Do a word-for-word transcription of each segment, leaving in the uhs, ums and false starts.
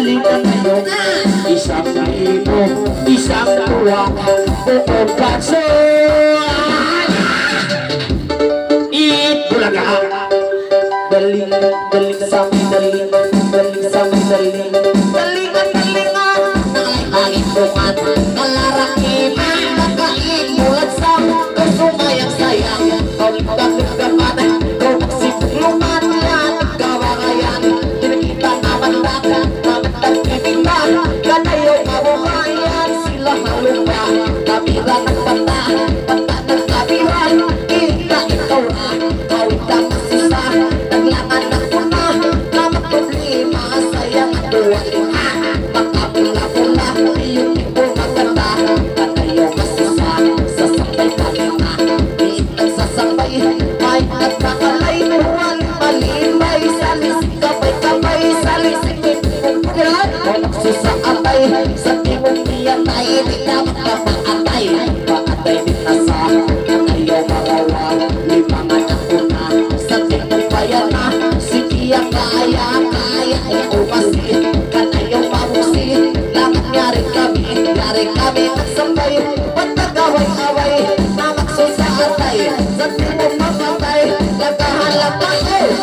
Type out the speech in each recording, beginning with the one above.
halika tayo isang libo, isang dua buong kaso Bulaga Daling, daling sambil daling Daling sambil daling Dalingan, dalingan Nalay-langit bukan Kalarang iman Nakain mulat sam Kau sumayang sayang Kau lipat-lipat Kau maksipuluman Yan kawangayan Kita naman dapat Naman kibigman Kanayo kabuhayan Sila halumba Kabila ng bata Bata ng kabilan Kita ikaw na Kau tak masisa Naglangan ako na Naman problema Sayang at duwalima Makapula-pula Iyong tipo maganda Kanayo masisa Sasabay kami na Diit nagsasabay May nagkakalay Huwag malimay Salisik kabay-kabay Salisik pagkukulan Kau nagsusaatay Sa timong niyatay Di na makapaatay Paatay di nasa Kanayo marawa Limangan ako na Sa timong bayan na Sige ang kaya Kaya ikaw kasi Kanayo pamusi Lahat nyari kami Nyari kami nagsambay Ba't nagaway-away Na magsusaatay Sa timong mamatay Lagahan-lagay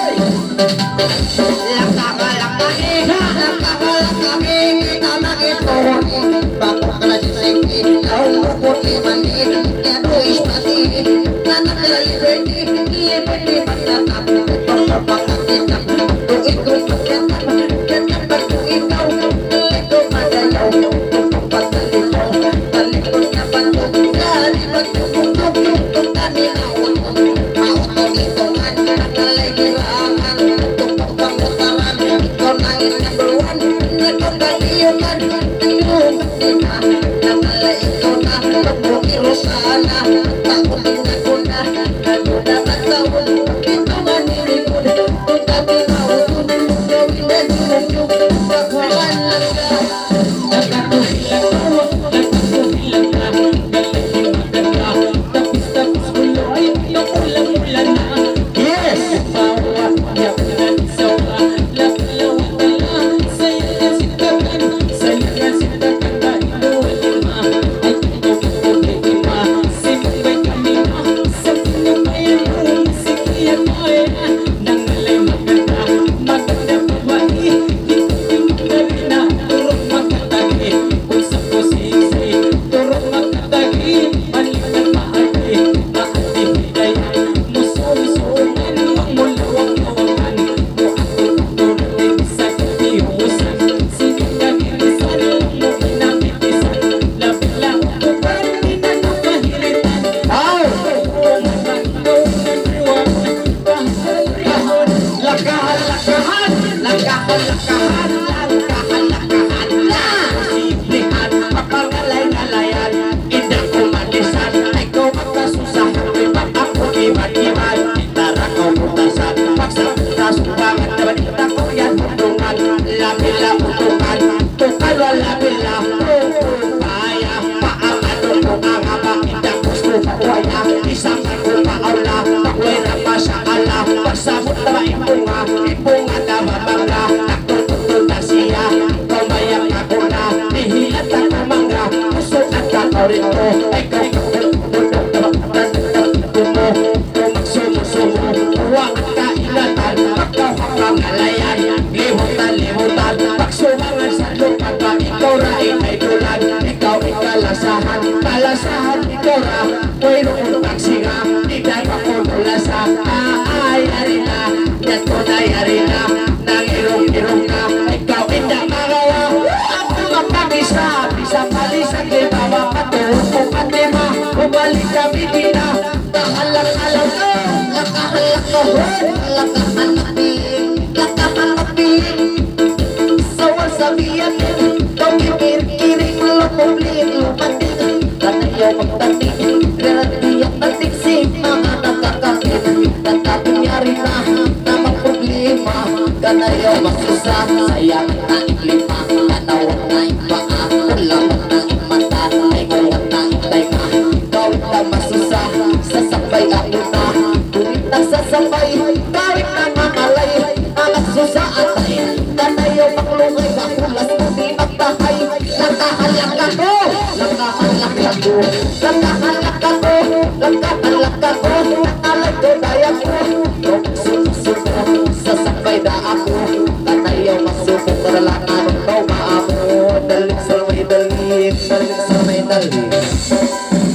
Lagahan-lagay Lagahan-lagay Kita mag-ito Bakit ka na sisiki Laong bukuti mani Kaya is pati Nanakala liberty Liberty pagkatap Pagpapakakitak Tuwid kong pagkatap Katapat ko ikaw Ito madayaw Pagpapagalipaw Talikot na bato Lalibag ko bundok Itong kami na utong Mautong itongan Nakalay gilangan Itong pagpapakaran Ikaw na number one Ikaw kaliyokan Ikaw na Nakalay ikaw na Pagpapiro sana Takutin ako na Naguna katawon Ito manilikod Kung kami mautong Gawin na dinunjog Pagkuhan lang ka Nagkatuhilang ako Nagkatuhilang ka Galing maganda Tapis-tapis ulo ay nakulang-ulan na Yes! Bawa, yakulan, sawa Laklawan na lang Sa'yo na sintakan Sa'yo na sintakan Dahil lima Ay ito-ito-ito-ito Simbay kami na Sa pinubayan mo Sige at kaya Nangalay maganda Maganda babae Hindi magdali na Turong magkatagi Kung sa kusisi Turong magkatagi Maliban maati Maati hidayan Muso-musoan Magmulawang-lawangan Mo ako turunin Sa katihusan Sinigagilisan Mo pinapitisan Labi-lang ko pa Di na nakahilitan Aw! Lakahan-lakahan Lakahan-lakahan Lakahan-lakahan na Simplihan Mapangalay-ngalayan Hindi ko magisan Ikaw magkasusahan Iba't ako iba-iban Tara ko mutasan Pagsapita-sumbangan Nabalita ko yan Tuntungan Labila utungan Tukal walabila Pupaya Paangadong pungangaba Hindi gusto pakwaya Isang ko paawla Pakwera pa sa ala Pagsamot na maipunga Ipunga na mamangga Nagtututol na siya Kumayak ako na Nihilat na kumangga Pusok at katorito Ikaw kumo Kumagsumo-sumo Huwag at kailatan Pagkawapangalayan Limutan-limutan Pagsumangan sa lupa Ikaw rain ay tulan Ikaw ikalasahan Kalasahan ikaw ra Mayroon pagsinga Tidak ako nulasa Aayari na Yan ko na yari na Nangirong-irong na Ikaw hindi magawa Ako mapamisa Bisa palisan di bawah Patuloy ko patima Bumalik kami di na Nakalang-alang ko Lakahan-lakahan Lakahan-lapin Lakahan-lapin Sawal sabihan Kau kikir-kiring Lumublit Lumating Kanayaw magdating Relatiyak nating si Mga nakakakit Nagkatunyari na Na magproblema Kanayaw magsusa Sayang na iklima Kanawag na ipaa Ulamag na imata Ay gawag na ipayka Gawin na masusa Sasabay ako na Tuwid na sasabay Gawin na mamalay Ang magsusa atay Kanayaw maklungay Makulas Lagkahan ako, lagkahan ako, lagkahan ako, alay ko daya ko. Suko, sasakbay na ako, katayaw masukong karalangan, ikaw maamo. Daling sa may daling, daling sa may daling.